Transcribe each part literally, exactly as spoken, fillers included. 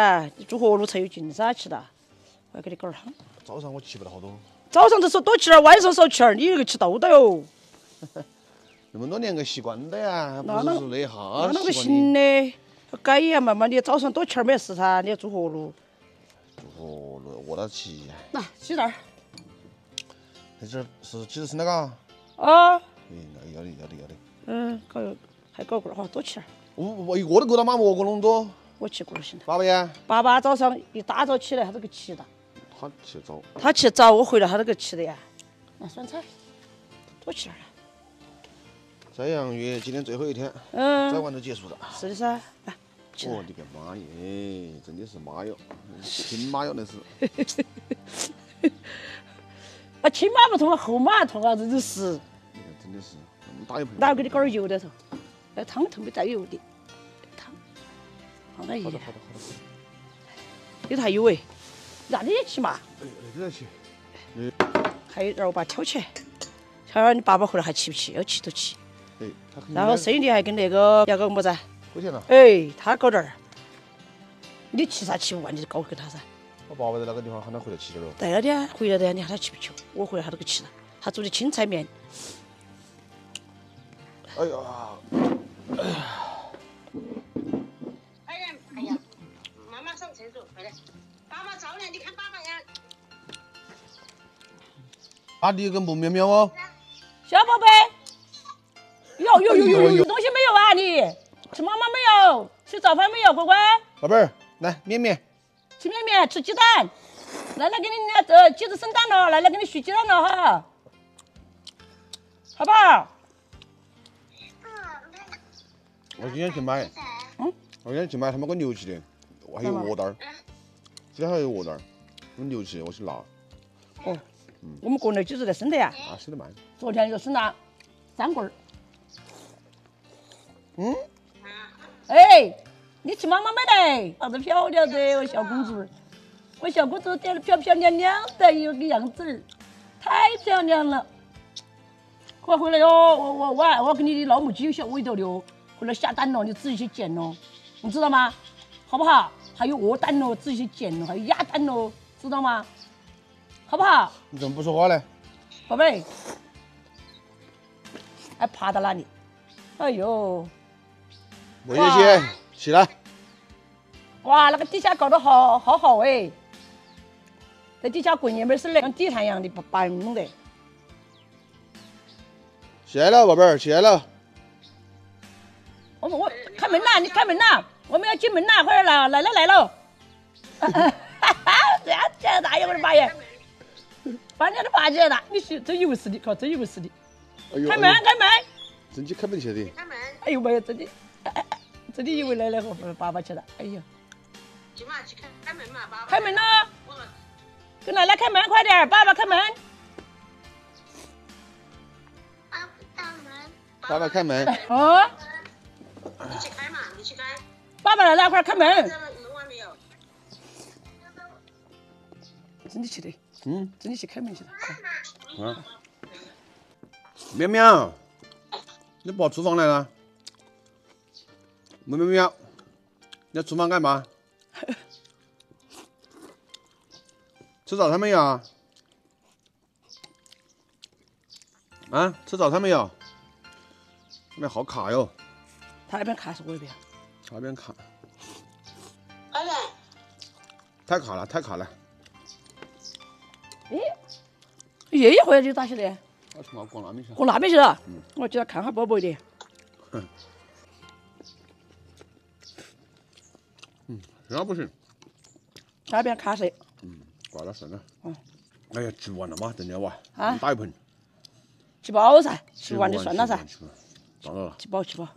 噻，你煮活路才有劲噻，吃的。我要给你搞点汤。 早上我吃不了好多。 早上就说多吃点，晚上少吃点，你这个吃豆豆哟。 那么多年个习惯的呀，不那那是说那一下那那个习惯行的，改呀，慢慢的，早上多吃点没事噻，你要煮活路。 哦，饿到起。 来，洗这儿。 这是是几时生的嘎？ 啊。 哎，那要得要得要得。 嗯，搞还搞个哈，多吃点。 我我一个都够到吗？蘑菇那么多。 我去过就行了。 爸爸呀？ 爸爸早上一大早起来，他这个起的。 他起得早。 他起得早，我回来他这个起的呀。来酸菜，多吃点儿。 在洋月今天最后一天， 嗯， 再晚就结束了。 是的噻，来，吃。 哦，你个妈耶，真的是妈哟，亲妈哟那是。 啊，亲妈不痛，后妈痛啊，这就是你看真的是那么大一盆。 哪给你搞点油在头？那汤头没带油的，汤放点盐。 好的好的好的。 里头还有哎，那你也去嘛？ 哎，那个去。 还有，然后把它挑起来，挑完你爸爸回来还气不气？要气都气。 哎，他然后孙俪还跟那个要个么子？ 勾芡了。 哎，他搞点儿。你气啥气不完？你就搞给他噻。 我爸爸在那个地方喊他回来吃点喽。 对了的呀，回来的呀，你看他气不气？我回来他都给气了。他做的青菜面。 哎呀，哎呀。 哎呀，哎呀，妈妈上厕所回来，爸爸着了，你看爸爸呀。 阿弟跟不喵喵哦。 小宝贝，有有有有有东西没有啊？你吃妈妈没有？吃早饭没有？乖乖。 宝贝儿，来面面。 吃面面，吃鸡蛋。奶奶给你那这鸡子生蛋了，奶奶给你洗鸡蛋了哈，好不好？ 我今天去买， 嗯， 我今天去买他们个牛蹄的，还有鹅蛋儿，今天还有鹅蛋儿，有牛蹄我去拿。 哦，嗯，我们国内几时在生的呀？ 啊，生的慢。 昨天就生了三棍儿。 嗯。 哎，你吃妈妈没得？长得漂亮的，我小公主，我小公主长得漂漂亮亮的，有个样子儿，太漂亮了。快回来哟！我我我我给你的老母鸡有小味道的哦，回来下蛋了，你自己去捡哦，你知道吗？好不好？还有鹅蛋哦，自己去捡哦，还有鸭蛋哦，知道吗？好不好？ 你怎么不说话呢？ 宝贝，还爬到哪里？哎呦！ 魏姐姐，起来！ 哇，那个底下搞得好好好哎，在底下滚也没事嘞，像地毯一样的把人弄的。 起来了，宝贝儿，起来了。 我我开门啦！你开门啦！我们要进门啦！快点来，奶奶来了！哈哈，这样这样大爷，我的妈呀！把人家的爸起来了，你是真以为是的，靠，真以为是的。开门，开门！ 真的开门去的。 开门！ 哎呦妈呀，真的，真的以为奶奶和爸爸去了。哎呀！ 去嘛，去开开门嘛，爸爸。 开门了！给奶奶开门，快点！爸爸开门。 爸爸开门。 哦。 你去开嘛，你去开。 爸爸来了，快开门。 门完没有？ 真的去的。 嗯。 真的去开门去了。 啊。喵喵，你跑厨房来了？喵喵喵，你在厨房干嘛？吃早餐没有啊？啊，吃早餐没有？那边好卡哟。 他那边卡是我那边。 他那边卡。 二哥。 太卡了，太卡了。 哎，爷爷回来就咋去的？ 我去嘛，逛那边去。 逛那边去了。 嗯。 我叫他看下宝宝的。 哼。嗯，那不行。 那边卡谁？ 嗯，挂了算了。 嗯。 哎呀，吃不完了嘛，真的哇！ 啊。 大一盆。 吃饱噻，吃完就算了噻。 当然了。 吃饱吃饱。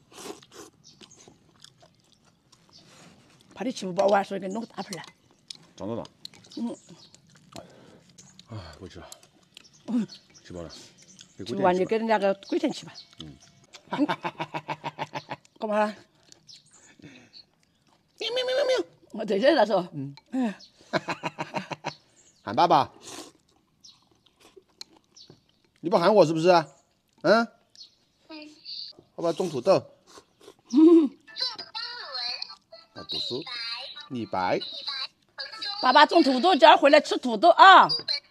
怕你吃不饱啊，所以给你弄个大盆来。 长多大？ 嗯。 哎，回去了。 嗯。 吃饱了。 吃不完就给人家个龟田吃吧。 嗯。 干嘛？ 喵喵喵喵喵！ 我对着他说。 嗯。 嗯。 喊爸爸。你不喊我是不是？嗯。爸爸种土豆。 做豹纹。 啊，读书。 李白。 爸爸种土豆，今儿回来吃土豆啊！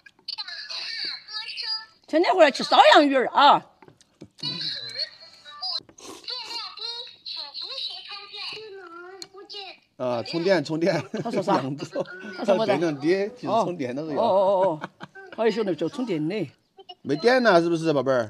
天天回来吃烧洋鱼儿啊！ 啊，充电充电。 他说啥？他说我电量低，其实充电都是要。 哦哦哦哦，好兄弟就充电的。 没电了是不是，宝贝儿？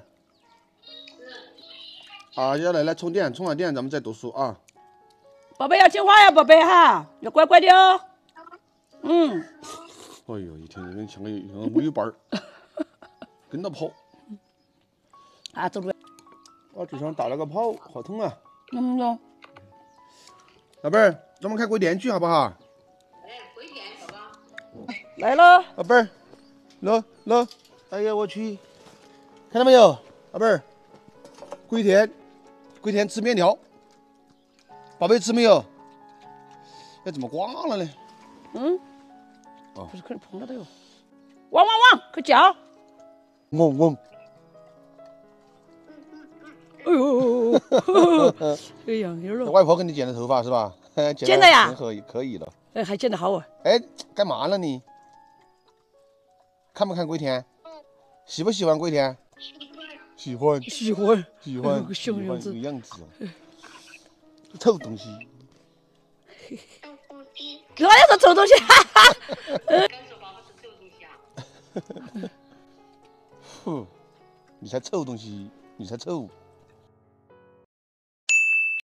啊，要来来充电，充完电咱们再读书啊。 宝贝要听话呀，宝贝哈，要乖乖的哦。嗯。 哎呦，一天天像个像个尾巴儿，跟着跑。 啊，走路。 我就想打了个泡，好痛啊！ 嗯哟。 宝贝儿，咱们看鬼电剧好不好？ 哎，鬼电，宝宝。 来了。 宝贝儿，来来，哎呀我去，看到没有，宝贝儿，鬼天，鬼天吃面条，宝贝吃没有？哎，怎么挂了呢？ 嗯。 哦， 不是，可能碰到的哟。汪汪汪，快叫！ 嗡嗡。 哎呦，哎呀，有了。 外婆给你剪的头发是吧？ 剪的呀， 可以可以了。 哎，还剪得好啊！ 哎，干嘛了你？看不看鬼天？喜不喜欢鬼天？喜欢。 喜欢。 喜欢。 个小样子。 这个样子。臭东西。 哪有个臭东西？哈哈。 哼，你才臭东西，你才臭。